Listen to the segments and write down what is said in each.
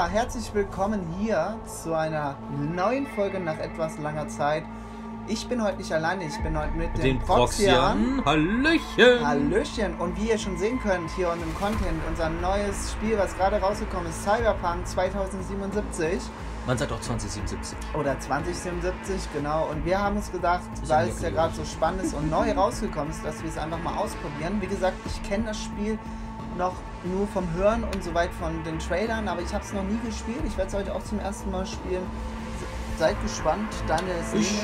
Ja, herzlich willkommen hier zu einer neuen Folge nach etwas langer Zeit. Ich bin heute nicht alleine, ich bin heute mit dem Proxian. Hallöchen! Hallöchen! Und wie ihr schon sehen könnt, hier unten im Content, unser neues Spiel, was gerade rausgekommen ist, Cyberpunk 2077. Man sagt auch 2077. Oder 2077, genau. Und wir haben uns gedacht, weil es ja gerade so spannend ist und neu rausgekommen ist, dass wir es einfach mal ausprobieren. Wie gesagt, ich kenne das Spiel noch nur vom Hören und so weit von den Trailern, aber ich habe es noch nie gespielt. Ich werde es heute auch zum ersten Mal spielen. Seid gespannt, deine Szene.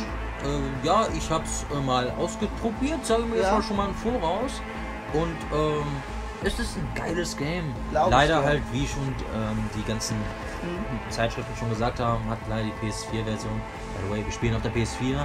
Ich habe es mal ausprobiert, sagen wir jetzt schon mal im Voraus. Und es ist ein geiles Game. Leider halt, wie schon die ganzen Zeitschriften schon gesagt haben, hat leider die PS4-Version. By the way, wir spielen auf der PS4.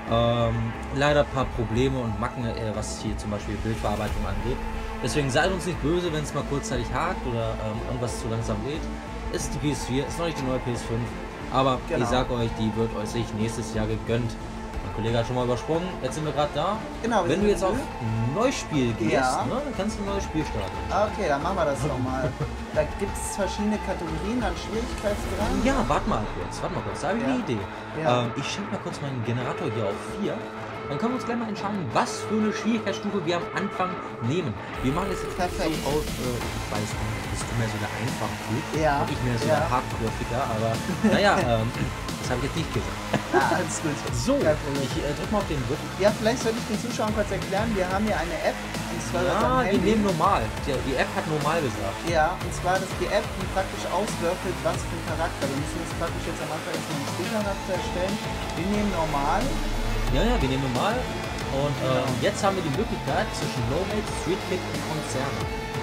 Leider ein paar Probleme und Macken, was hier zum Beispiel Bildverarbeitung angeht. Deswegen seid uns nicht böse, wenn es mal kurzzeitig hakt oder irgendwas zu langsam geht. Ist die PS4, ist noch nicht die neue PS5. Aber ich sag euch, die wird euch sich nächstes Jahr gegönnt. Mein Kollege hat schon mal übersprungen, jetzt sind wir gerade da. Genau, wenn du jetzt auf Neuspiel gehst, ne, dann kannst du ein neues Spiel starten. Okay, dann machen wir das doch mal. Da gibt es verschiedene Kategorien an Schwierigkeitsgrad. Ja, warte mal kurz, da habe ich eine Idee. Ja. Ich schenke mal kurz meinen Generator hier auf 4. Dann können wir uns gleich mal entscheiden, was für eine Schwierigkeitsstufe wir am Anfang nehmen. Wir machen das jetzt perfekt so aus, ich weiß nicht, bist du mehr so der einfache Typ und ich mehr so der Hardcore-Ficker, aber naja, das habe ich jetzt nicht gesagt. Ja, alles gut. So, ich drück mal auf den Button. Ja, vielleicht sollte ich den Zuschauern kurz erklären, wir haben hier eine App, und zwar wir nehmen normal. Die App hat normal gesagt. Ja, und zwar ist die App, die praktisch auswürfelt, was für ein Charakter. Wir müssen jetzt praktisch jetzt am Anfang erstmal einen Spielcharakter erstellen. Wir nehmen normal. Ja, wir nehmen normal. Und jetzt haben wir die Möglichkeit zwischen Nomad, Street Kid und Konzerne.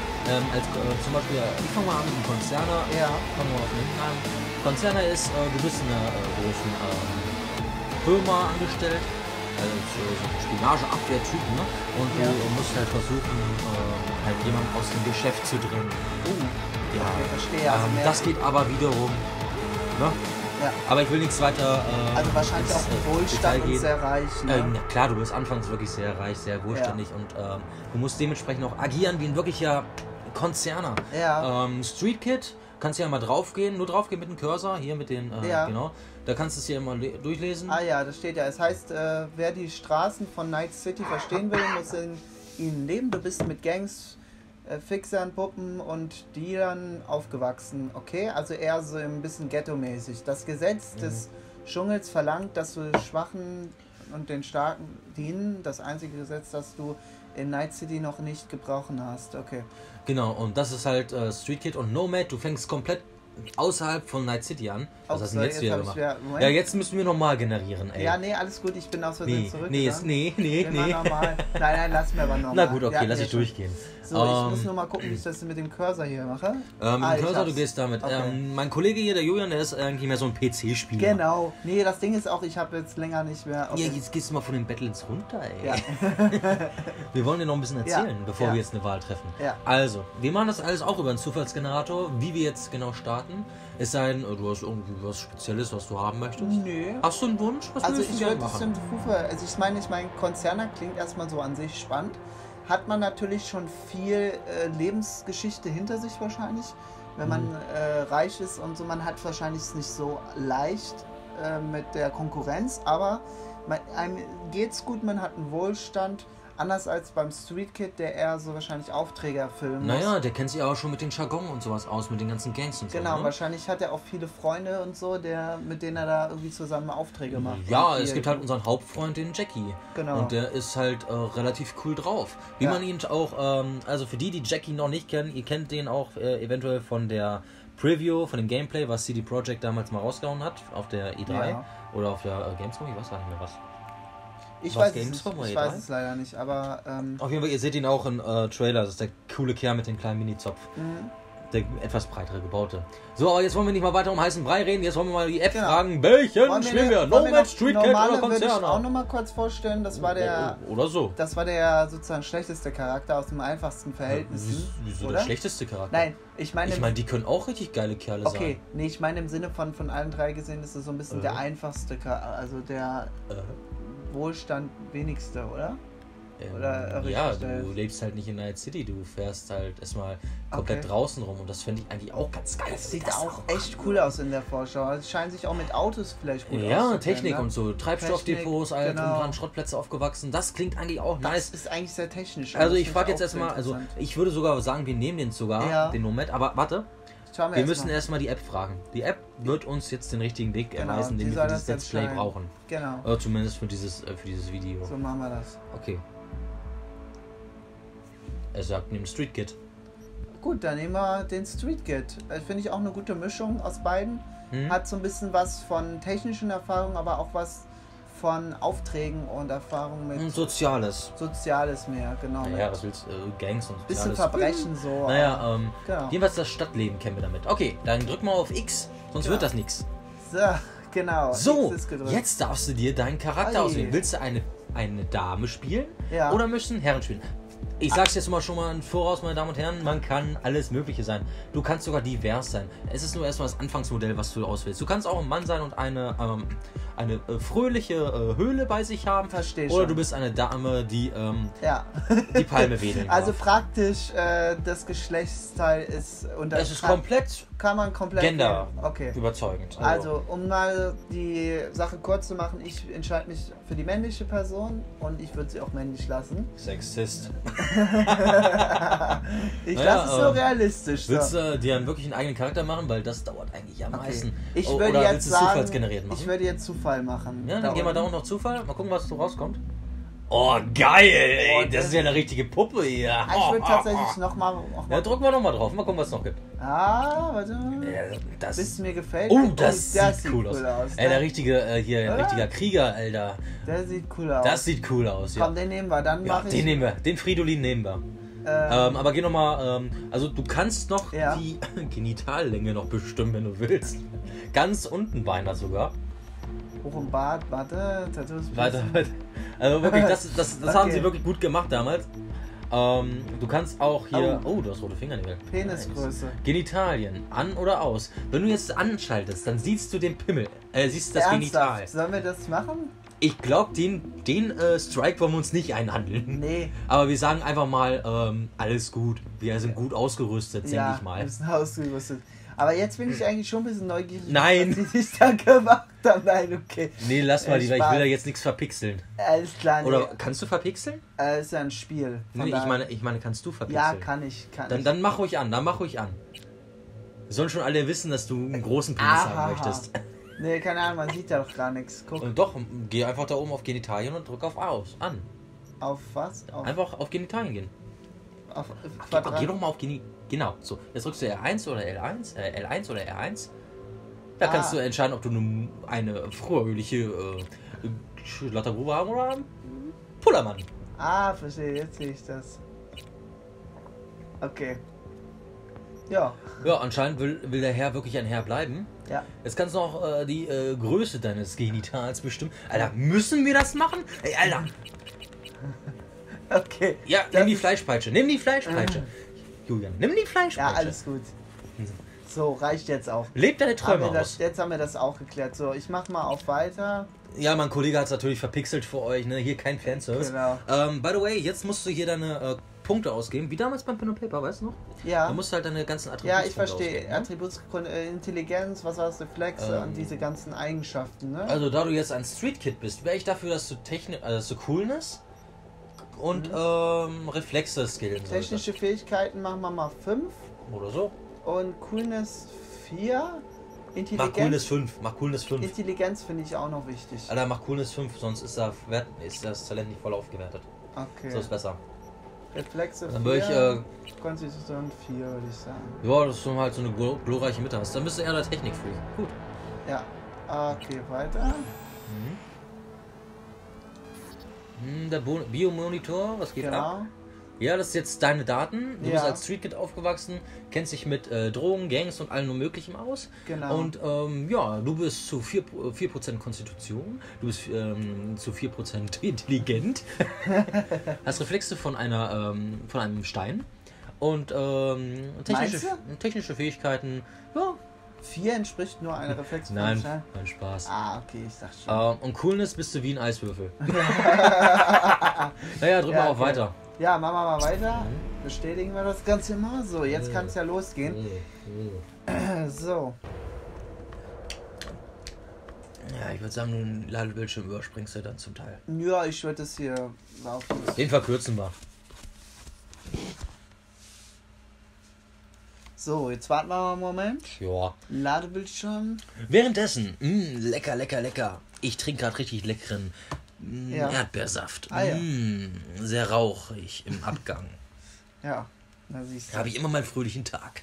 Zum Beispiel, ich fange mal an mit dem Konzerner. Fangen wir auf den hinten an. Konzerner ist, du bist in einer großen Firma angestellt, also so ein Spionageabwehrtyp, ne? Und du musst halt versuchen, halt jemanden aus dem Geschäft zu drängen. Ich verstehe. Also das geht aber wiederum, ne? Ja. Aber ich will nichts weiter. Also wahrscheinlich auch Wohlstand und sehr reich. Ne? Klar, du bist anfangs wirklich sehr reich, sehr wohlständig und du musst dementsprechend auch agieren wie ein wirklicher Konzerner. Street Kid, kannst ja mal draufgehen, nur draufgehen mit dem Cursor, hier mit den, genau. Da kannst du es hier immer durchlesen. Ah ja, das steht ja. Es heißt, wer die Straßen von Night City verstehen will, muss in ihnen leben. Du bist mit Gangs, Fixern, Puppen und Dealern aufgewachsen. Okay, also eher so ein bisschen ghetto-mäßig. Das Gesetz des Dschungels verlangt, dass du Schwachen und den Starken dienen. Das einzige Gesetz, das du in Night City noch nicht gebrochen hast. Okay. Genau, und das ist halt Street Kid und Nomad. Du fängst komplett außerhalb von Night City an. Was hast du denn jetzt wieder gemacht? Ja, jetzt müssen wir nochmal generieren, ey. Ja, nee, alles gut, ich bin aus Versehen zurück. Nee. Nein, lass mir aber nochmal. Na gut, okay, lass ich durchgehen. So, ich muss nur mal gucken, wie ich das mit dem Cursor hier mache. Mit dem Cursor, du gehst damit. Okay. Mein Kollege hier, der Julian, der ist eigentlich mehr so ein PC-Spieler. Genau. Nee, das Ding ist auch, ich habe jetzt länger nicht mehr... Okay. Ja, jetzt gehst du mal von den Battles runter, ey. Ja. Wir wollen dir noch ein bisschen erzählen, bevor wir jetzt eine Wahl treffen. Ja. Also, wir machen das alles auch über einen Zufallsgenerator, wie wir jetzt genau starten. Es sei denn, du hast irgendwie was Spezielles, was du haben möchtest. Nö. Hast du einen Wunsch? Was also ich würde machen? Ich meine, Konzerner klingt erstmal so an sich spannend. Hat man natürlich schon viel Lebensgeschichte hinter sich wahrscheinlich. Wenn man reich ist und so, man hat wahrscheinlich es nicht so leicht mit der Konkurrenz, aber einem geht's gut, man hat einen Wohlstand. Anders als beim Street Kid, der eher so wahrscheinlich Aufträge erfüllen muss. Naja, der kennt sich auch schon mit den Jargon und sowas aus, mit den ganzen Gangs und so. Genau, wahrscheinlich hat er auch viele Freunde und so, mit denen er da irgendwie zusammen Aufträge macht. Ja, es gibt halt unseren Hauptfreund, den Jackie. Genau. Und der ist halt relativ cool drauf. Wie man ihn auch, also für die Jackie noch nicht kennen, ihr kennt den auch eventuell von der Preview, von dem Gameplay, was CD Projekt damals mal rausgehauen hat, auf der E3 oder auf der Gamescom, ich weiß gar nicht mehr was. Ich weiß es leider nicht, aber... Auf jeden Fall, ihr seht ihn auch im Trailer, das ist der coole Kerl mit dem kleinen Mini-Zopf. Der etwas breitere gebaute. So, aber jetzt wollen wir nicht mal weiter um heißen Brei reden, jetzt wollen wir mal die App fragen, welchen spielen wir? Nomad, Street Kid oder Konzerner? Würde ich auch nochmal kurz vorstellen, das war der... Oder so. Das war der sozusagen schlechteste Charakter aus dem einfachsten Verhältnissen. Wieso der schlechteste Charakter? Nein, ich meine... die können auch richtig geile Kerle sein. Okay, nee, ich meine im Sinne von allen drei gesehen, ist es so ein bisschen der einfachste Charakter, also der... Wohlstand wenigste, oder? Ja, du lebst halt nicht in Night City, du fährst halt erstmal komplett draußen rum und das finde ich eigentlich auch ganz geil. Das sieht auch echt cool aus in der Vorschau. Es scheint sich auch mit Autos vielleicht gut auszukennen. Ja, Technik und so, Treibstoffdepots, dran Schrottplätze aufgewachsen, das klingt eigentlich auch nice. Das ist eigentlich sehr technisch. Also ich frage jetzt erstmal, also ich würde sogar sagen, wir nehmen den sogar, den Nomad, aber warte. Wir müssen erstmal die App fragen. Die App wird uns jetzt den richtigen Weg erweisen, den wir für dieses Let's Play brauchen. Genau. Oder zumindest für dieses Video. So machen wir das. Okay. Er sagt, nimm Street Kid. Gut, dann nehmen wir den Street Kid. Finde ich auch eine gute Mischung aus beiden. Hat so ein bisschen was von technischen Erfahrungen, aber auch was von Aufträgen und Erfahrungen mit... Soziales. Soziales mehr, genau. Naja, was willst du? Gangs und Soziales. Bisschen Verbrechen so. Naja, genau. Jedenfalls das Stadtleben kennen wir damit. Okay, dann drück mal auf X, sonst wird das nichts. So, genau. So, jetzt darfst du dir deinen Charakter auswählen. Willst du eine Dame spielen? Ja. Oder möchtest du einen Herren spielen? Ich sag's jetzt mal schon mal im Voraus, meine Damen und Herren, man kann alles Mögliche sein. Du kannst sogar divers sein. Es ist nur erstmal das Anfangsmodell, was du auswählst. Du kannst auch ein Mann sein und eine fröhliche Höhle bei sich haben. Verstehe Oder schon. du bist eine Dame, die die Palme wedeln Also praktisch, das Geschlechtsteil ist... Es ist komplett... Kann man komplett... Gender okay. Überzeugend. Also, um mal die Sache kurz zu machen, ich entscheide mich für die männliche Person und ich würde sie auch männlich lassen. Sexist. Ich lasse es so realistisch. Willst du dir wirklich einen eigenen Charakter machen? Weil das dauert eigentlich am meisten. Ich würde jetzt sagen, zufallsgeneriert machen? Ich würde jetzt Zufall machen. Ja, dann gehen wir da auch noch Zufall. Mal gucken, was so rauskommt. Oh, geil, ey. Das ist ja eine richtige Puppe hier. Ich würde tatsächlich nochmal... Ja, drücken wir nochmal drauf. Mal gucken, was es noch gibt. Warte. Ja, bis es mir gefällt. Oh, das sieht cool aus. Ey, der richtige, ein richtiger Krieger, Alter. Der sieht cool aus. Das sieht cool aus, ja. Komm, den nehmen wir. Dann den nehmen wir. Den Fridolin nehmen wir. Aber geh nochmal, also du kannst noch die Genitallänge noch bestimmen, wenn du willst. Ganz unten beinahe sogar. Hoch im Bart, warte. Weiter. Also wirklich, das haben sie wirklich gut gemacht damals. Du kannst auch hier... Oh, du hast rote Fingernägel. Penisgröße. Genitalien. An oder aus. Wenn du jetzt anschaltest, dann siehst du den Pimmel. Siehst das Ernsthaft? Genital. Sollen wir das machen? Ich glaube, den Strike wollen wir uns nicht einhandeln. Nee. Aber wir sagen einfach mal, alles gut. Wir sind gut ausgerüstet, denke ich mal. Wir sind ausgerüstet. Aber jetzt bin ich eigentlich schon ein bisschen neugierig, Nein. was die sich da gemacht haben. Nein, okay. Nee, lass mal lieber. Ich will da jetzt nichts verpixeln. Alles klar. Nee. Oder kannst du verpixeln? Ist ja ein Spiel. Nee, ich meine, kannst du verpixeln? Ja, kann ich. Dann mach ruhig an. Sollen schon alle wissen, dass du einen großen Penis haben möchtest. Nee, keine Ahnung, man sieht ja doch gar nichts. Guck. Doch, geh einfach da oben auf Genitalien und drück auf an. Auf was? Einfach auf Genitalien gehen. Auf Geh doch mal auf Genitalien. Genau, so. Jetzt drückst du R1 oder L1 oder R1. Da kannst du entscheiden, ob du eine fröhliche Schlattergrube haben oder einen Pullermann. Verstehe, jetzt sehe ich das. Okay. Ja. Ja, anscheinend will der Herr wirklich ein Herr bleiben. Ja. Jetzt kannst du auch die Größe deines Genitals bestimmen. Alter, müssen wir das machen? Ey, Alter. Okay. Ja, nimm die Fleischpeitsche. Julian, nimm die Fleischpeitsche. Ja, alles gut. So, reicht jetzt auch. Leb deine Träume aus. Jetzt haben wir das auch geklärt. So, ich mach mal auf Weiter. Ja, mein Kollege hat es natürlich verpixelt für euch, ne? Hier kein Fanservice. Genau. By the way, jetzt musst du hier deine Punkte ausgeben, wie damals beim Pen and Paper, weißt du noch? Ja. Da musst du halt deine ganzen Attribute Ja, ich verstehe. Attributsgründe, Intelligenz, was war das, Reflexe und diese ganzen Eigenschaften, ne? Also, da du jetzt ein Street Kid bist, wäre ich dafür, dass du Coolness und Reflexe skillen solltest. Technische Fähigkeiten machen wir mal 5. Oder so. Und Coolness 4. Intelligenz. Mach Coolness 5. Intelligenz finde ich auch noch wichtig. Alter, mach Coolness 5, sonst ist das Talent nicht voll aufgewertet. Okay. So ist besser. Reflexe 4. Dann würde ich, Konstitution 4, würde ich sagen. Ja, dass du halt so eine glorreiche Mitte hast. Dann bist du eher der Technikfreak. Gut. Ja. Okay, weiter. Der Biomonitor, was geht ab? Ja, das ist jetzt deine Daten. Du bist als Street Kid aufgewachsen, kennst dich mit Drogen, Gangs und allem Möglichem aus. Genau. Und du bist zu 4% Konstitution, du bist zu 4% intelligent, hast Reflexe von einem Stein und technische Fähigkeiten, ja, 4 entspricht nur einer Reflex. Nein, mein Spaß. Ah, okay, ich dachte schon. Und Coolness bist du wie ein Eiswürfel. Naja, drücken wir auch weiter. Ja, machen wir mal weiter. Bestätigen wir das Ganze mal. So, jetzt kann es ja losgehen. So. Ja, ich würde sagen, den Ladebildschirm überspringst du dann zum Teil. Ja, ich würde das hier laufen. Den verkürzen wir. So, jetzt warten wir mal einen Moment. Ja. Ladebildschirm. Währenddessen, lecker, lecker, lecker. Ich trinke gerade richtig leckeren Erdbeersaft. Ja. Sehr rauchig im Abgang. Ja, da siehst du. Da habe ich immer meinen fröhlichen Tag.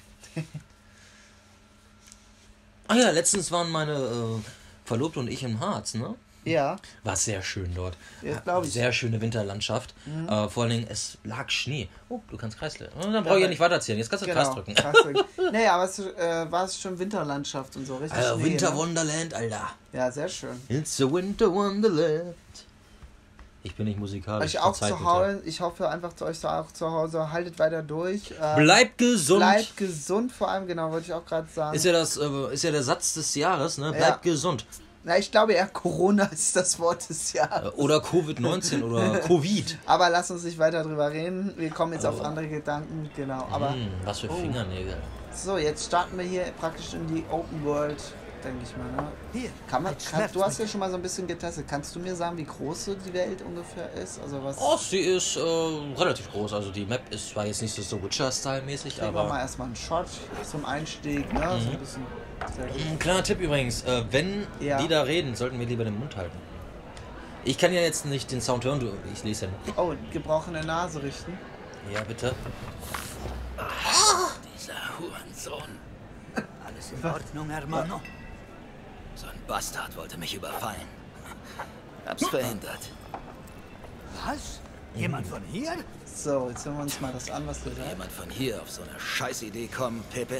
Ach ja, letztens waren meine Verlobte und ich im Harz, ne? Ja. War sehr schön dort. Ja, glaube ich. Sehr schöne Winterlandschaft. Vor allen Dingen, es lag Schnee. Oh, du kannst Kreisle. Dann brauche ich ja nicht weitereziehen. Jetzt kannst du Kreis drücken. Nee, aber war es schon Winterlandschaft und so, richtig Schnee, Winter ne? Wonderland, Alter. Ja, sehr schön. It's a Winter Wonderland. Ich bin nicht musikalisch. Euch auch zu Hause, ich hoffe einfach zu euch auch zu Hause, haltet weiter durch. Bleibt gesund. Bleibt gesund vor allem, genau, wollte ich auch gerade sagen. Ist ja der Satz des Jahres, ne? Bleibt gesund. Na, ich glaube eher Corona ist das Wort des Jahres. Oder Covid-19 oder Covid. Aber lass uns nicht weiter drüber reden. Wir kommen jetzt auf andere Gedanken, genau. Aber was für Fingernägel. So, jetzt starten wir hier praktisch in die Open World, denke ich mal. Ne? Hier, du hast ja schon mal so ein bisschen getestet. Kannst du mir sagen, wie groß so die Welt ungefähr ist? Also was? Oh, sie ist relativ groß. Also die Map ist zwar jetzt nicht so Witcher-Style-mäßig, aber... Kriegen wir mal erstmal einen Shot zum Einstieg, ne? So ein bisschen... Ein kleiner Tipp übrigens, wenn die da reden, sollten wir lieber den Mund halten. Ich kann ja jetzt nicht den Sound hören, ich lese ja nicht. Oh, gebrochene Nase richten. Ja, bitte. Dieser Hurensohn. Alles in Ordnung, Hermano? So ein Bastard wollte mich überfallen. Hab's verhindert. Was? Jemand von hier? So, jetzt hören wir uns mal das an, was du sagst. Jemand von hier auf so eine Scheißidee kommen, Pepe?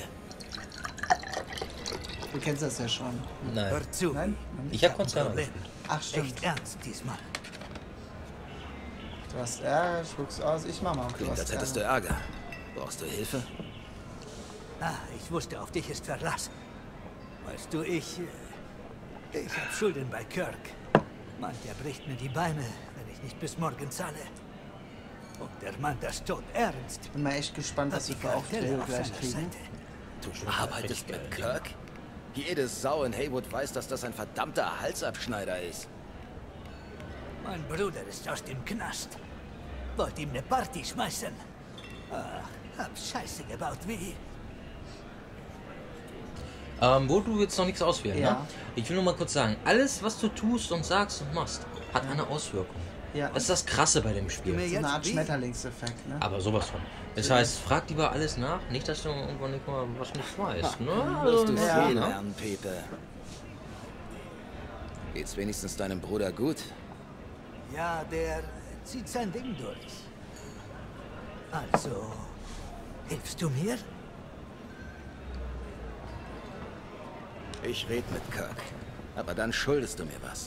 Du kennst das ja schon. Nein. Hör zu. Nein? Ich hab Konzerne. Ach, stimmt. Echt ernst diesmal. Du hast Ärger, spuckst aus. Ich mach mal. Klingt, als hättest du Ärger. Brauchst du Hilfe? Ich wusste, auf dich ist Verlass. Weißt du, ich hab Schulden bei Kirk. Mann, der bricht mir die Beine, wenn ich nicht bis morgen zahle. Und der Mann das tot ernst. Bin mal echt gespannt, was wir für Aufträge gleich kriegen. Du arbeitest mit Kirk? Jede Sau in Heywood weiß, dass das ein verdammter Halsabschneider ist. Mein Bruder ist aus dem Knast. Wollte ihm eine Party schmeißen. Hab Scheiße gebaut wie... Wo du jetzt noch nichts auswählen, ne? Ich will nur mal kurz sagen, alles was du tust und sagst und machst, hat eine Auswirkung. Ja. Das ist das Krasse bei dem Spiel. So eine Art Schmetterlingseffekt, ne? Aber sowas von. Das heißt, frag lieber alles nach, nicht, dass du irgendwann nicht mal was nicht weißt, ne? Wirst du viel lernen, Pepe. Geht's wenigstens deinem Bruder gut? Ja, der zieht sein Ding durch. Also, hilfst du mir? Ich red mit Kirk. Aber dann schuldest du mir was.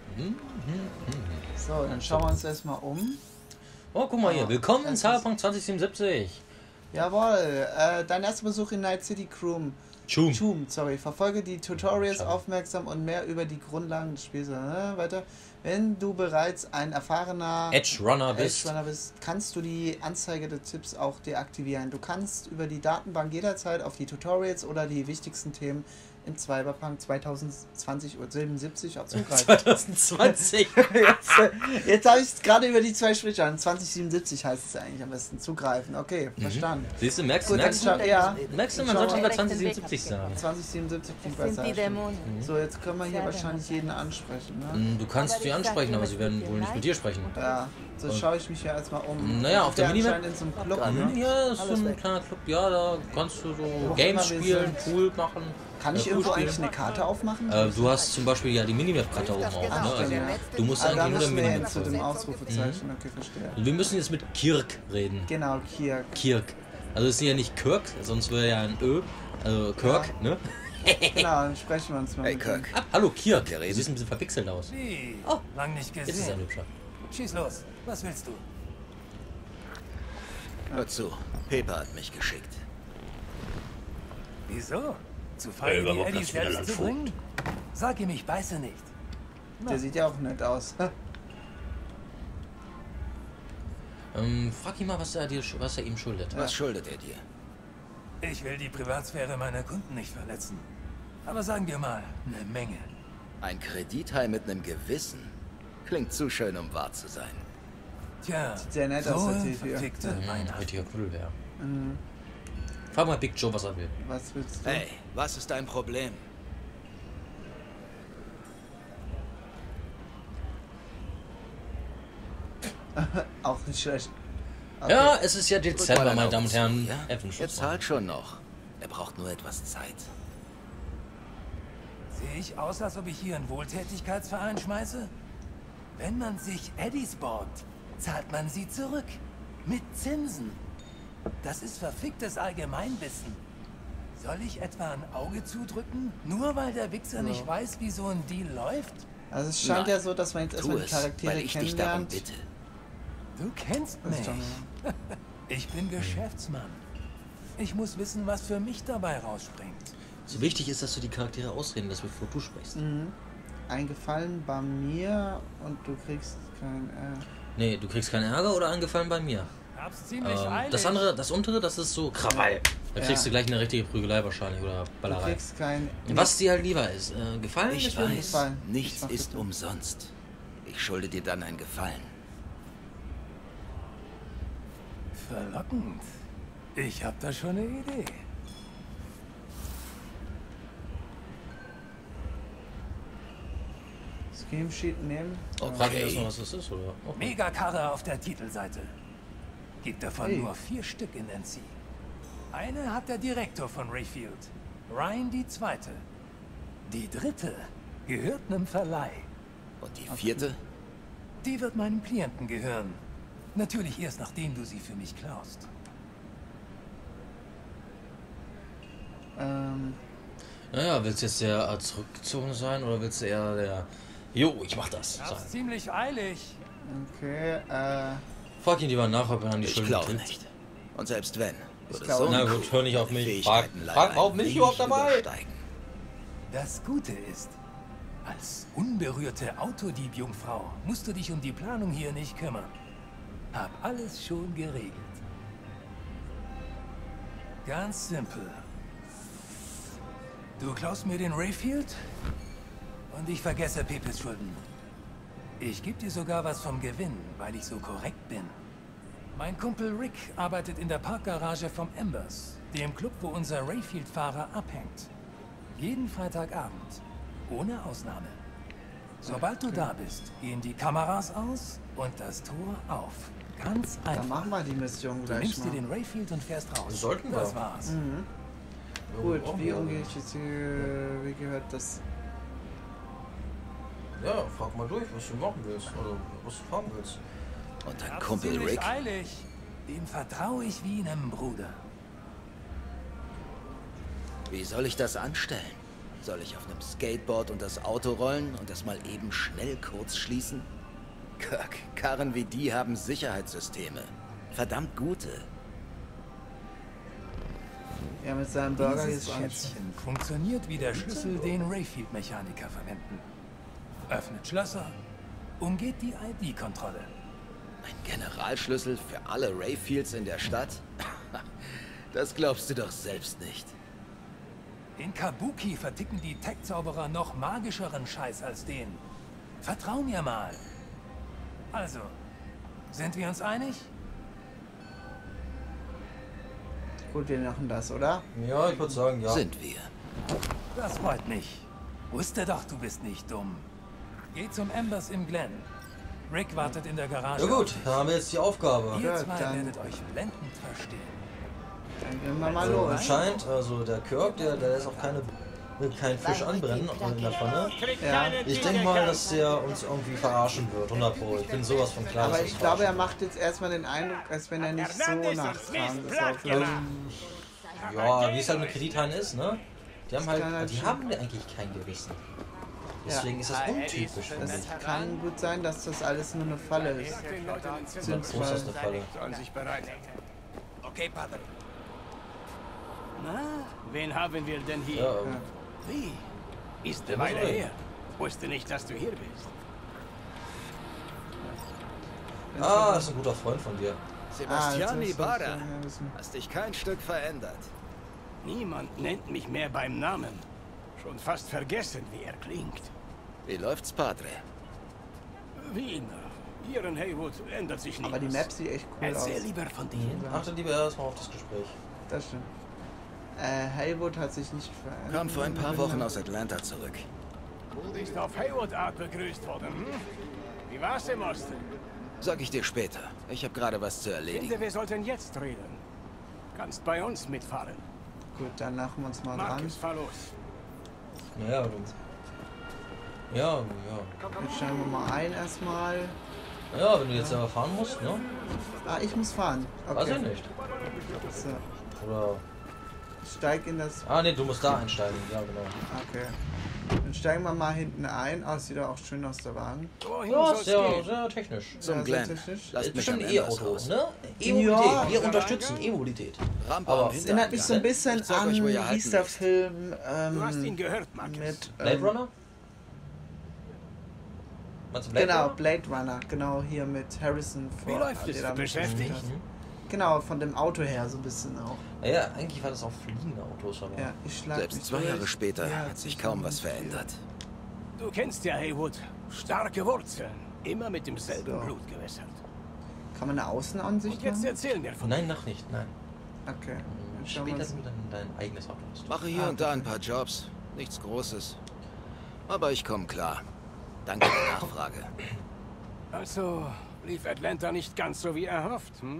So, dann schauen wir uns erstmal um. Oh, guck mal hier. Willkommen in Cyberpunk 2077. Jawohl. Dein erster Besuch in Night City Chum. Verfolge die Tutorials aufmerksam und mehr über die Grundlagen des Spiels. Weiter. Wenn du bereits ein erfahrener Edge Runner bist, kannst du die Anzeige der Tipps auch deaktivieren. Du kannst über die Datenbank jederzeit auf die Tutorials oder die wichtigsten Themen im Cyberpunk 2020/77 auch zugreifen. 2020? Jetzt habe ich es gerade über die zwei Sprichwörter. 2077 heißt es eigentlich am besten. Zugreifen. Okay, verstanden. Siehst du, merkst du, man sollte lieber 2077 sagen. 2077 klingt besser. So, jetzt können wir hier wahrscheinlich jeden ansprechen. Ne? Du kannst sie ansprechen, aber sie werden wohl nicht mit dir sprechen. Ja, so schaue ich mich ja erstmal um. Naja, auf der Minimap. In so einem Club, ne? Ja, das ist so ein kleiner Club. Ja, da kannst du so Games spielen, Pool machen. Kann ich irgendwo eigentlich eine Karte aufmachen? Du hast zum Beispiel ja die Minimap-Karte oben auf. Ne? Also, du musst eigentlich nur der Minimap zu dem Ausrufezeichen. Okay, verstehe. Wir müssen jetzt mit Kirk reden. Genau, Kirk. Kirk. Also es ist ja nicht Kirk, sonst wäre ja ein Ö. Also Kirk, ne? Genau, dann sprechen wir uns mal. Hey Kirk. Hallo Kirk. Du siehst ein bisschen verpixelt aus. Oh, lang nicht gesehen. Jetzt ist er hübscher. Schieß los. Was willst du? Hör zu. Pepe hat mich geschickt. Wieso? Zu fein, die Eddie selbst zu bringen? Sag ihm, ich beiße nicht. Der sieht ja auch nett aus. Frag ihn mal, was er ihm schuldet. Was schuldet er dir? Ich will die Privatsphäre meiner Kunden nicht verletzen. Aber sagen wir mal, eine Menge. Ein Kredithai mit einem Gewissen. Klingt zu schön, um wahr zu sein. Tja, sieht sehr nett aus, der T4. Richtiger Knuddelbär. Frag mal Big Joe, was er will. Was willst du? Hey, was ist dein Problem? Auch nicht schlecht. Okay. Ja, es ist ja Dezember, meine Damen und Herren. Ja? Er zahlt schon noch. Er braucht nur etwas Zeit. Sehe ich aus, als ob ich hier einen Wohltätigkeitsverein schmeiße? Wenn man sich Eddies borgt, zahlt man sie zurück. Mit Zinsen. Das ist verficktes Allgemeinwissen. Soll ich etwa ein Auge zudrücken, nur weil der Wichser nicht weiß, wie so ein Deal läuft? Also es scheint ja so, dass man jetzt erstmal die Charaktere kennenlernt. Bitte. Du kennst mich. Ich bin Geschäftsmann. Ich muss wissen, was für mich dabei rausspringt. So wichtig ist, dass du die Charaktere ausreden lässt, bevor du sprichst. Ein Gefallen bei mir und du kriegst kein Nee, du kriegst keinen Ärger oder einen Gefallen bei mir. Das andere, das untere, das ist so Krawall. Da kriegst du gleich eine richtige Prügelei wahrscheinlich oder Ballerei. Du kriegst kein... Was dir halt lieber ist. Gefallen? Ich weiß, nichts ist umsonst. Ich schulde dir dann einen Gefallen. Verlockend. Ich hab da schon eine Idee. Scheme Sheet nehmen. Frag mich erstmal, was das ist, oder? Okay. Megakarre auf der Titelseite. Gibt davon nur 4 Stück in NC. Eine hat der Direktor von Rayfield. Ryan die zweite. Die dritte gehört einem Verleih. Und die vierte? Die wird meinem Klienten gehören. Natürlich erst, nachdem du sie für mich klaust. Naja, willst du jetzt der zurückgezogen sein oder willst du eher der... Jo, ich mach das. Das ist ziemlich eilig. Okay, Frag ihn lieber nach, ob er an die Schulden glaube nicht. Und selbst wenn... Na gut, hör nicht auf mich. Frag, warum bin ich überhaupt dabei? Das Gute ist, als unberührte Autodieb-Jungfrau musst du dich um die Planung hier nicht kümmern. Hab alles schon geregelt. Ganz simpel. Du klaust mir den Rayfield und ich vergesse Pepes Schulden. Ich gebe dir sogar was vom Gewinn, weil ich so korrekt bin. Mein Kumpel Rick arbeitet in der Parkgarage vom Embers, dem Club, wo unser Rayfield-Fahrer abhängt. Jeden Freitagabend, ohne Ausnahme. Sobald du da bist, gehen die Kameras aus und das Tor auf. Ganz einfach. Dann machen wir die Mission gleich. Du nimmst dir den Rayfield und fährst raus. Sollten wir. Das war's. Gut, wie umgehe ich jetzt hier, wie gehört das? Ja, frag mal durch, was du machen willst oder was du fragen willst. Und dein Kumpel Rick? Eilig. Dem vertraue ich wie einem Bruder. Wie soll ich das anstellen? Soll ich auf einem Skateboard und das Auto rollen und das mal eben schnell kurz schließen? Kirk, Karren wie die haben Sicherheitssysteme. Verdammt gute. Ja, mit seinem Burger Dieses Schätzchen funktioniert wie der Schlüssel, den Rayfield-Mechaniker verwenden. Öffnet Schlösser, umgeht die ID-Kontrolle. Ein Generalschlüssel für alle Rayfields in der Stadt? Das glaubst du doch selbst nicht. In Kabuki verticken die Tech-Zauberer noch magischeren Scheiß als den. Vertrau mir mal. Also, sind wir uns einig? Gut, wir machen das, oder? Ja, ich würde sagen, ja. Sind wir. Das freut mich. Wusste doch, du bist nicht dumm. Geh zum Embers im Glen. Rick wartet in der Garage. Ja gut, da haben wir jetzt die Aufgabe. Ihr zwei werdet euch blendend verstehen. Dann gehen wir mal los. Anscheinend, also der Kirk, der ist auch kein Fisch anbrennen in der Pfanne. Ja. Ich denke mal, dass der uns irgendwie verarschen wird, 100%. Ich bin sowas von klar. Aber ich glaube, er macht jetzt erstmal den Eindruck, als wenn er nicht so nachtragend ist. Ja, wie es halt mit Kredithaien ist, ne? Die haben eigentlich kein Gewissen. Deswegen ist das untypisch. Es kann gut sein, dass das alles nur eine Falle ist. Wo ist das eine Falle? Okay, Padre. Na, wen haben wir denn hier? Ja, Wie? Ist eine Weile her. Wusste nicht, dass du hier bist. ah, ist ein guter Freund von dir. Sebastian das Ibarra, ja wissen. hast dich kein Stück verändert. Niemand nennt mich mehr beim Namen. Schon fast vergessen, wie er klingt. Wie läuft's, Padre? Wie immer. Hier in Haywood ändert sich nichts. Aber die Map sieht echt cool aus. Erzähl lieber von dir. Achte lieber erstmal auf das Gespräch. Das stimmt. Haywood hat sich nicht verändert. Kam vor ein paar Wochen aus Atlanta zurück. Du bist auf Haywood-Art begrüßt worden, hm? Wie war's im Osten? Sag ich dir später. Ich habe gerade was zu Ich erledigen. finde, wir sollten jetzt reden. Kannst bei uns mitfahren. Gut, dann machen wir uns mal dran. Marcus, fahr los. Naja, du. Ja, ja. Jetzt steigen wir mal ein erstmal. Ja, wenn du jetzt selber fahren musst, ne? Ah, ich muss fahren. Okay. Weiß ich nicht. So, Oder. ich steig in das... Ah, ne, du musst da einsteigen. Ja, genau. Okay. Dann steigen wir mal hinten ein. Ah, sieht doch auch schön aus, der Wagen. Wohin Ja, soll's sehr, gehen? sehr technisch. Zum Ja, Glenn. sehr technisch. Lasst Ist mich am bestimmt ein Ende E-Auto, raus. ne? E-Mobilität. Ja. Wir unterstützen E-Mobilität. Rampe Aber am es Das Hinterrad. erinnert mich so ein bisschen Ich zeig an, euch, wo ihr wie halten hieß der müsst. Film Du hast ihn gehört, Marcus. mit... Blade Runner? Meinst du Blade Genau, Runner? Blade Runner. Genau, hier mit Harrison Ford. Wie läuft es? der da Beschäftigt? mitgespielt hat. Genau, von dem Auto her so ein bisschen auch. Ja, eigentlich war das auch fliegende Autos, aber. Ja, ich schlag mich Selbst 2 durch. Jahre später Ja, hat sich kaum was verändert. Du kennst ja Haywood. Starke Wurzeln. Immer mit demselben So. Blut gewässert. Kann man eine Außenansicht Und jetzt machen? erzähl mir von Nein, noch nicht, nein. Okay. Dann schauen wir Später, uns- wenn du dann dein eigenes Auto hast. Mache hier und da ein paar Jobs. Nichts Großes. Aber ich komme klar. Danke der Nachfrage. Also, lief Atlanta nicht ganz so wie erhofft, hm?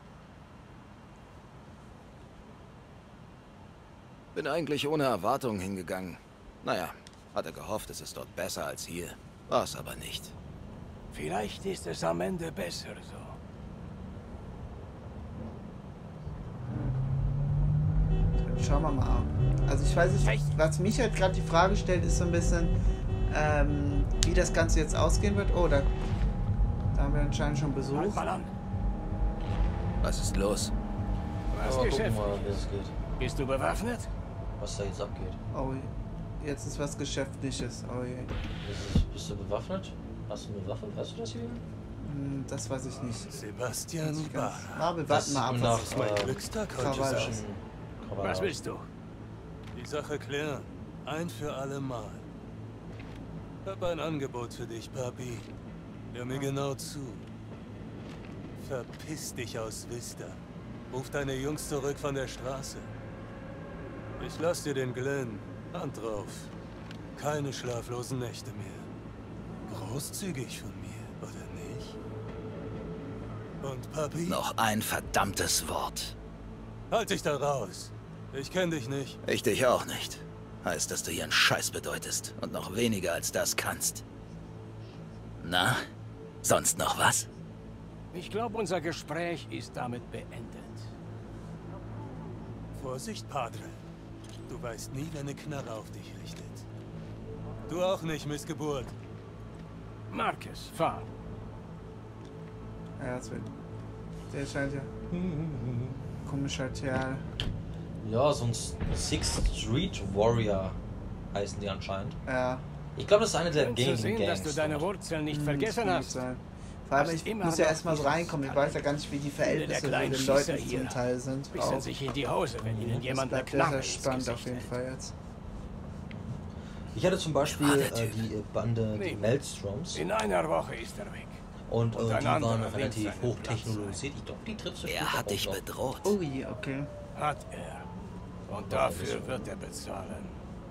Bin eigentlich ohne Erwartungen hingegangen. Naja, hatte gehofft, es ist dort besser als hier. War es aber nicht. Vielleicht ist es am Ende besser so. Dann schauen wir mal. Also ich weiß nicht, was mich halt gerade die Frage stellt, ist so ein bisschen, wie das Ganze jetzt ausgehen wird. Oh, da haben wir anscheinend schon Besuch. Halt mal an. Was ist los? Was Aber gucken Geschäft? wir mal, wie es geht. Bist du bewaffnet? Was da jetzt abgeht. Oh, jetzt ist was Geschäftliches. Oh je. Bist du bewaffnet? Hast du eine Waffe? Weißt du das hier? Das weiß ich nicht. Sebastian Nicht Ibarra. ganz. Aber wir warten mal ab, nach, was Das ist mein Glückstag heute Krawall. sein. Was willst du? Die Sache klären. Ein für alle Mal. Hab ein Angebot für dich, Papi. Hör mir genau zu. Verpiss dich aus Vista. Ruf deine Jungs zurück von der Straße. Ich lass dir den Glenn. Hand drauf. Keine schlaflosen Nächte mehr. Großzügig von mir, oder nicht? Und Papi? Noch ein verdammtes Wort. Halt dich da raus. Ich kenn dich nicht. Ich dich auch nicht. Heißt, dass du hier einen Scheiß bedeutest und noch weniger als das kannst. Na, sonst noch was? Ich glaube, unser Gespräch ist damit beendet. Vorsicht, Padre. Du weißt nie, wer eine Knarre auf dich richtet. Du auch nicht, Missgeburt. Marcus, fahr. Ja, das wird. Der scheint ja. Komischer Kerl. Ja, so ein Sixth Street Warrior heißen die anscheinend. Ja. Ich glaube, das ist eine der Schön zu sehen, Gang-Gangs. dass du deine Wurzeln nicht vergessen kann hast. sein. Vor allem, Hast ich immer muss ja noch erstmal so dieses reinkommen. Ich Talent. weiß ja gar nicht, wie die Viele der Verhältnisse von kleinen den Schießer Leuten hier zum Teil sind. Wichsen Auch. sich in die Hose, wenn ihnen Das jemand eine bleibt sehr, Knarre sehr ins spannend Gesicht auf jeden hält. Fall jetzt. Ich hatte zum Beispiel Wer war der Typ? die Bande die Nee. Maelstroms In einer Woche ist er weg. und Und die ein waren anderer relativ nimmt seinen hochtechnologisiert. Ich glaube, die triffst du später Er hat auch dich noch. bedroht. Ui, okay. Hat er. Und dafür wird er bezahlen.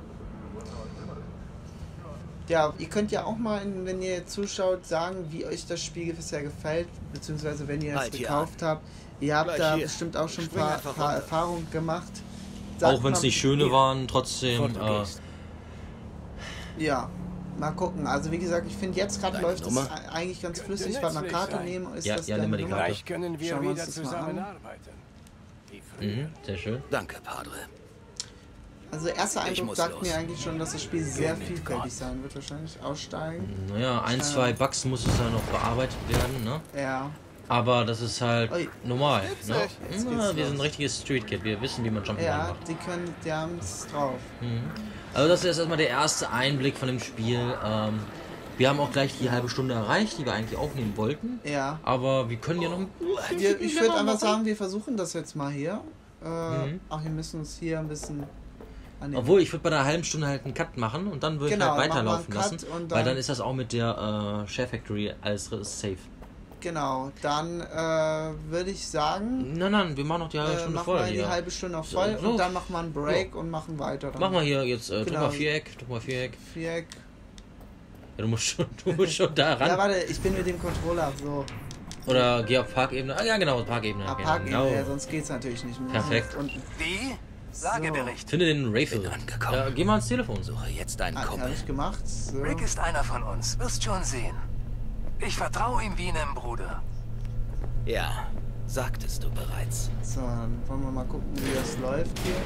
Ja, ihr könnt ja auch mal, wenn ihr zuschaut, sagen, wie euch das Spiel bisher gefällt, beziehungsweise wenn ihr es Halt hier gekauft habt. Ihr habt Gleich da hier. bestimmt auch schon ein Spring paar, einfach paar runter. Erfahrungen gemacht. Sagt Auch wenn es mal- nicht schöne hier. waren, trotzdem. Bevor du gehst. Ja, mal gucken. Also wie gesagt, ich finde jetzt gerade Deine läuft es Nummer? eigentlich ganz Könnte flüssig, weil man nützlich Karte sein. nehmen ist Ja, das ja, dann nimm mal die Nummer. Karte. Vielleicht können wir Schauen wir uns wieder das mal an. zusammenarbeiten. Wie früher. Mhm, sehr schön. Danke, Padre. Also erster Ich Eindruck muss sagt los. mir eigentlich schon, dass das Spiel sehr mit vielfältig Gott. sein wird wahrscheinlich. Aussteigen. Naja, ein, zwei Bugs muss es ja noch bearbeitet werden, ne? Ja. Aber das ist halt normal. Ne? Ja, wir sind ein richtiges Street Kid. Wir wissen, wie man Jump'n'Run macht. Die haben es drauf. Also das ist erstmal der erste Einblick von dem Spiel. Wir haben auch gleich die halbe Stunde erreicht, die wir eigentlich aufnehmen wollten. Ja. Aber wir können ja noch... Ich würde einfach sagen, wir versuchen das jetzt mal hier. Ach, wir müssen uns hier ein bisschen... Obwohl, ich würde bei einer halben Stunde halt einen Cut machen und dann würde ich halt weiterlaufen lassen. Weil dann ist das auch mit der Share Factory alles safe. Genau, dann würde ich sagen... Nein, wir machen noch die halbe Stunde voll. Machen wir die halbe Stunde noch voll und dann machen wir einen Break und machen weiter. Dann. Machen wir hier jetzt, drück mal Viereck. Viereck. Ja, du musst schon da ran. Ja, warte, ich bin mit dem Controller so. Oder geh auf Parkebene. Ah ja, genau, Parkebene. Parkebene, ja, sonst geht's natürlich nicht mehr. Perfekt. Wie? Lagebericht. Finde den Rayfield. Angekommen. Geh mal ans Telefon. Suche jetzt deinen Kumpel. Hab ich gemacht. So. Rick ist einer von uns, wirst schon sehen. Ich vertraue ihm wie einem Bruder. Ja, sagtest du bereits. So, dann wollen wir mal gucken, wie das läuft hier.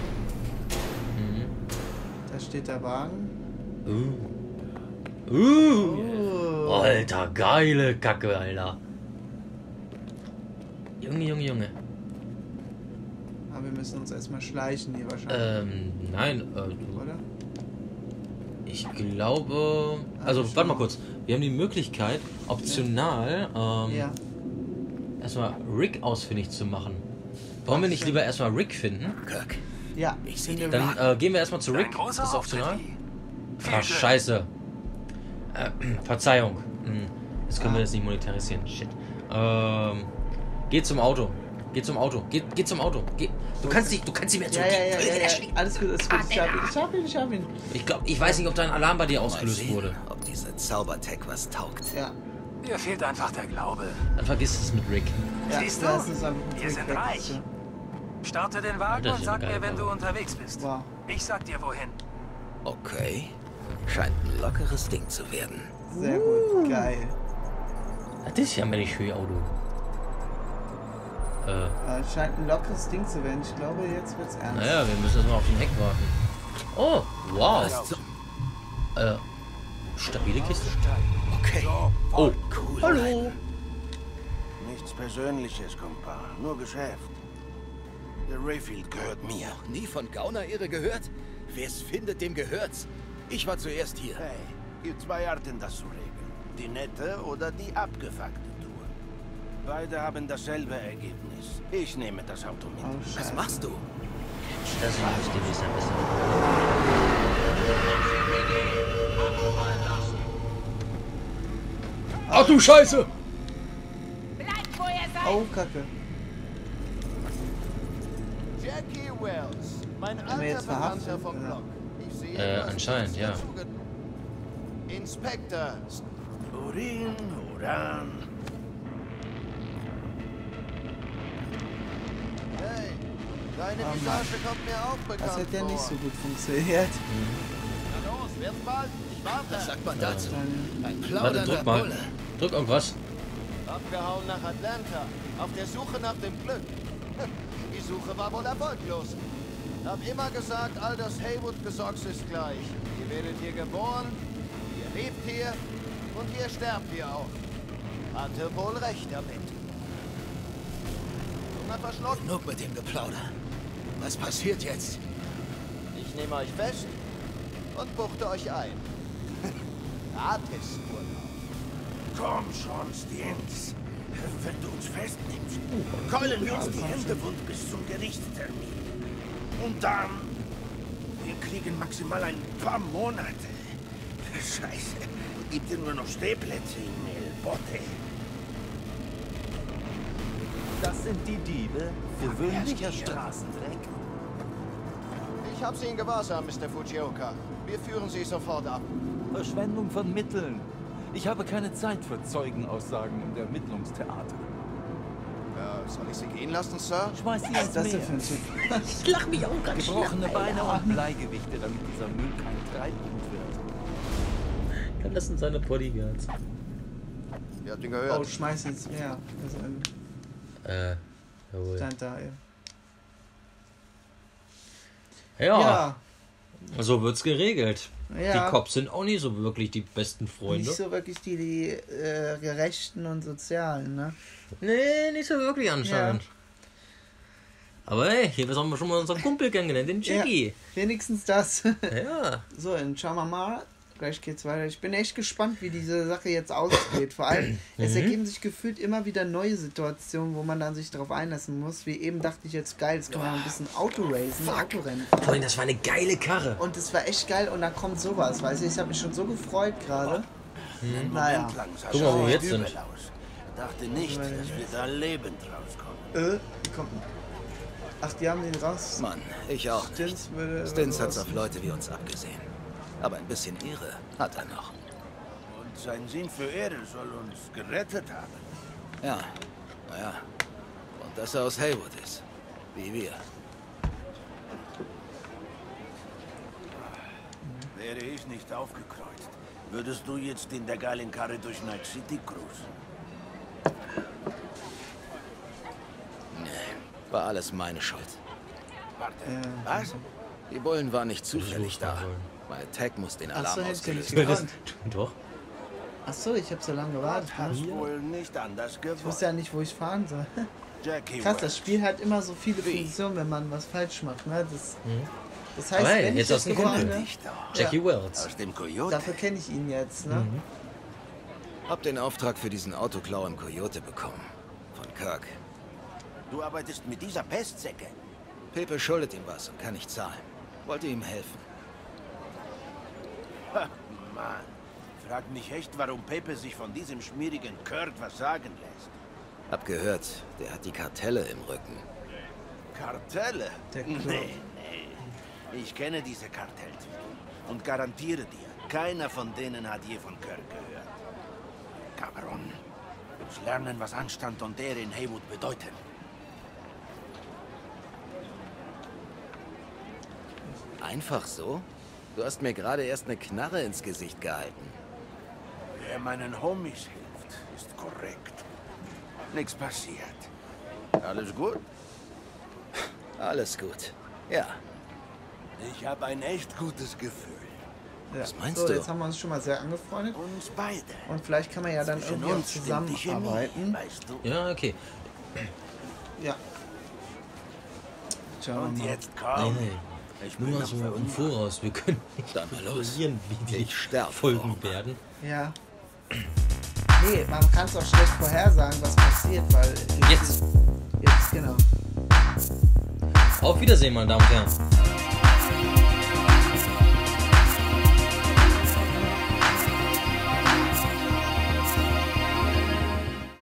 Da steht der Wagen. Alter, geile Kacke, Alter. Junge. Aber wir müssen uns erstmal schleichen hier wahrscheinlich. Nein, oder? Ich glaube... Also, warte mal kurz. Wir haben die Möglichkeit, optional erstmal Rick ausfindig zu machen. Wollen wir nicht lieber erstmal Rick finden? Kirk. Ja. Ich sehe den Dann gehen wir erstmal zu Rick. Das ist optional. Ah, scheiße. Verzeihung. Jetzt können wir das nicht monetarisieren. Shit. Geh zum Auto. Geh zum Auto. Du kannst sie mir zurück. Ja. Alles gut. Ich hab ihn. Ich weiß nicht, ob dein Alarm bei dir ausgelöst wurde. Ob diese Zaubertech was taugt. Ja. Mir fehlt einfach der Glaube. Dann vergiss es mit Rick. Ja, Siehst du? Wir sind reich. Starte den Wagen und sag mir, wenn du unterwegs bist. Wow. Ich sag dir, wohin. Okay. Scheint ein lockeres Ding zu werden. Sehr gut. Geil. Das ist ja ein schönes Auto. Scheint ein lockeres Ding zu werden. Ich glaube, jetzt wird's ernst. Naja, wir müssen erstmal auf den Heck warten. Oh, wow. Stabile Kiste. Okay. Oh, cool. hallo. Nichts Persönliches, Kumpa. Nur Geschäft. Der Rayfield gehört mir. Nie von Gauner Ehre gehört? Wer's findet, dem gehört's. Ich war zuerst hier. Hey, gibt zwei Arten, das zu regeln. Die nette oder die abgefuckte Tour. Beide haben dasselbe Ergebnis. Ich nehme das Auto mit. Oh, Was machst du? Das ist demnächst ein bisschen. Ach du Scheiße! Bleibt, wo ihr seid! Oh, Kacke. Jackie Wells, mein wir alter jetzt verhaftet, Bekannter vom oder? Block. Ich sehe, du hast Anscheinend, ja. Inspektor. Uran. Hey, deine Visage kommt mir auch bekannt Das hat ja vor. nicht so gut funktioniert. Na los, wird bald. Ich warte. Was sagt man dazu? Ein Warte, plaudernder drück mal. Bulle. Drück irgendwas. Abgehauen nach Atlanta. Auf der Suche nach dem Glück. Die Suche war wohl erfolglos. Hab immer gesagt, all das Haywood-Gesocks ist gleich. Ihr werdet hier geboren, ihr lebt hier und ihr sterbt hier auch. Hatte wohl recht damit. Hunger verschluckt? Genug mit dem Geplauder. Was passiert jetzt? Ich nehme euch fest und buchte euch ein. Gratisurlaub. Komm schon, Stiens. Wenn du uns festnimmst, keulen wir uns die Hände wund bis zum Gerichtstermin. Und dann... Wir kriegen maximal ein paar Monate. Scheiße. Gibt dir nur noch Stehplätze in El Bote. Das sind die Diebe. Gewöhnlicher Straßendreck. Ich habe Sie in Gewahrsam, Mr. Fujioka. Wir führen Sie sofort ab. Verschwendung von Mitteln. Ich habe keine Zeit für Zeugenaussagen und Ermittlungstheater. Soll ich Sie gehen lassen, Sir? Schmeiß sie Was ins ist das denn Meer. für ein Typ? Ich lach mich auch ganz Gebrochene Beine und Bleigewichte, damit dieser Müll kein Treibgut wird. Dann lassen seine Bodyguards. Ihr habt ihn gehört. Oh, schmeiß ins Meer. Also Jawohl. stand da, ja. Ja, so wird's geregelt. Die Cops sind auch nicht so wirklich die besten Freunde. Nicht so wirklich die Gerechten und Sozialen, ne? Nee, nicht so wirklich anscheinend. Ja. Aber hey, hier haben wir schon mal unseren Kumpel kennengelernt, den Jackie. Ja, wenigstens das. Ja. So, dann schauen wir mal. Gleich geht's weiter. Ich bin echt gespannt, wie diese Sache jetzt ausgeht. Vor allem, es ergeben sich gefühlt immer wieder neue Situationen, wo man dann sich darauf einlassen muss. Wie eben dachte ich jetzt, geil, jetzt kann man ein bisschen Autorennen. Vor allem, das war eine geile Karre. Und das war echt geil und dann kommt sowas, weißt du, ich habe mich schon so gefreut gerade. Naja. Guck mal, wo wir jetzt sind. Ich dachte nicht, dass wir da lebend rauskommen. Komm. Ach, die haben den raus. Mann, ich auch nicht. Stins hat's auf Leute wie uns abgesehen. Aber ein bisschen Ehre hat er noch. Und sein Sinn für Ehre soll uns gerettet haben. Ja, naja. Und dass er aus Haywood ist. Wie wir. Wäre ich nicht aufgekreuzt, würdest du jetzt in der geilen Karre durch Night City cruisen? Nee, war alles meine Schuld. Warte, was? Die Bullen waren nicht zufällig da. Weil Tag muss den Alarm ausgelöst haben. Doch. Achso, ich habe so lange gewartet. Hast wohl nicht anders gewollt. Ich wusste ja nicht, wo ich fahren soll. Jackie Krass, das Spiel hat immer so viele Funktionen, wenn man was falsch macht. Ne? Das heißt, hey, wenn jetzt ich aus dem Kumpel. Jackie Wells. Aus dem Coyote. Dafür kenne ich ihn jetzt. Ne? Hab den Auftrag für diesen Autoklau im Coyote bekommen. Von Kirk. Du arbeitest mit dieser Pestsäcke. Pepe schuldet ihm was und kann nicht zahlen. Wollte ihm helfen. Ha, Mann. Frag mich echt, warum Pepe sich von diesem schmierigen Kurt was sagen lässt. Hab gehört, der hat die Kartelle im Rücken. Kartelle? Nee. Ich kenne diese Kartelltypen und garantiere dir, keiner von denen hat je von Kirk gehört. Cabron, muss lernen, was Anstand und Ehre in Haywood bedeuten. Einfach so? Du hast mir gerade erst eine Knarre ins Gesicht gehalten. Wer meinen Homies hilft, ist korrekt. Nichts passiert. Alles gut? Alles gut. Ja. Ich habe ein echt gutes Gefühl. Ja. Was meinst so, du? Jetzt haben wir uns schon mal sehr angefreundet. Uns beide. Und vielleicht kann man ja dann Zwischen irgendwie auch uns stimmt die Chemie, zusammenarbeiten. weißt du? Ja, okay. Ja. Und jetzt komm. Nee. Nur mal so im Voraus, wir können nicht Dann mal los. wie die Folgen werden. Ja. Nee, man kann es auch schlecht vorhersagen, was passiert, weil... Jetzt, genau. Auf Wiedersehen, meine Damen und Herren.